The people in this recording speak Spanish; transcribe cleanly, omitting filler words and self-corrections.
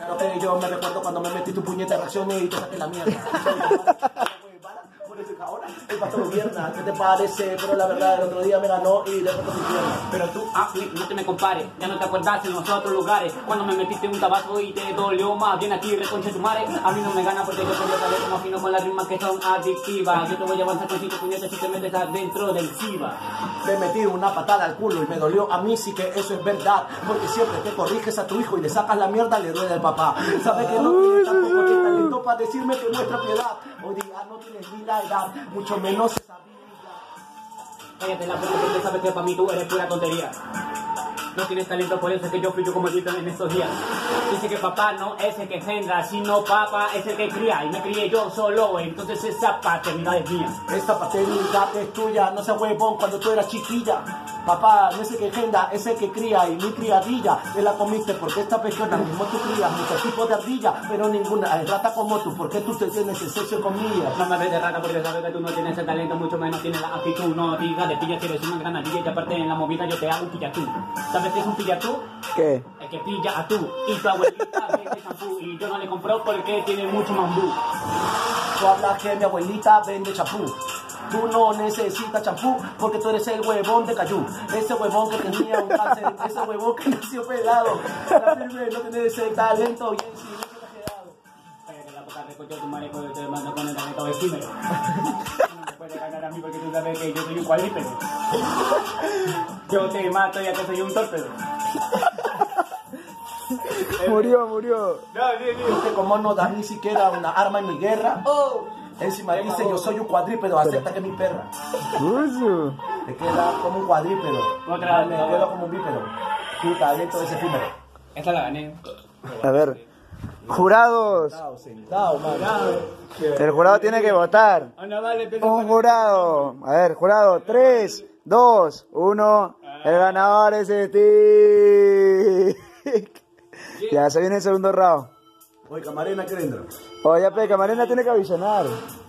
Claro que yo me recuerdo cuando me metí tu puñeta de reacciones y te saqué la mierda. Por eso que ahora el pato gobierna. ¿Qué te parece? Pero la verdad, el otro día me ganó y después te pierna. Pero tú, no te me compares, ya no te acuerdas en los otros lugares. Cuando me metiste un tabaco y te dolió más, bien aquí, reconche tu madre. A mí no me gana porque yo podía saber como fino con las rimas que son adictivas. Yo te voy a avanzar con 5 puñetas si te metes adentro del SIVA. Me metí una patada al culo y me dolió. A mí sí que eso es verdad. Porque siempre que corriges a tu hijo y le sacas la mierda, le duele al papá. Sabes que no tienes tampoco el talento para decirme que muestra piedad. Hoy día no tienes ni la edad, mucho menos esa habilidad. Cállate la boca porque sabes que para mí tú eres pura tontería. No tienes talento, por eso es que yo fui yo como Newton en estos días. Dice que papá no es el que engendra, sino papá es el que cría. Y me crié yo solo, entonces esa paternidad es mía. Esta paternidad es tuya, no seas huevón cuando tú eras chiquilla. Papá no es el que engendra, es el que cría. Y mi criadilla te la comiste porque esta pequeña mismo tú crías muchos tipos de ardilla, pero ninguna es rata como tú. ¿Por qué tú te tienes el sexo comida? No me ves de rata porque sabes que tú no tienes el talento, mucho menos tienes la actitud. No digas de pilla que eres una granadilla y aparte en la movida yo te hago un pillatú. ¿Sabes qué es un pillatú? ¿Qué? El que pilla a tú. Y tu abuelita vende champú y yo no le compro porque tiene mucho mambú. Tú hablas que mi abuelita vende champú. Tú no necesitas champú porque tú eres el huevón de Cayú. Ese huevón que tenía un cáncer, ese huevón que nació pelado. Para firme no tener ese talento y en sí no se te ha quedado. Cállate la boca, recoche tu marico, yo te mando con el talento efímero. No me puedes ganar a mí porque tú sabes que yo soy un cuadrípedo. Yo te mato ya que soy un torpedo. Murió. Este como no da ni siquiera una arma en mi guerra. Encima dice yo soy un cuadrípedo, acepta que es mi perra. Te queda como un cuadrípedo. Otra Me quedo como un bípedo. Tu talento es efímero. Esta la gané. A ver. Jurados. Sentado, man. El jurado tiene que votar. Un jurado. A ver, jurado. 3, 2, 1. El ganador es Steve. Ya se viene el segundo round. Oye, Camarena, ¿qué vendrá? Oye, Camarena tiene que avisionar.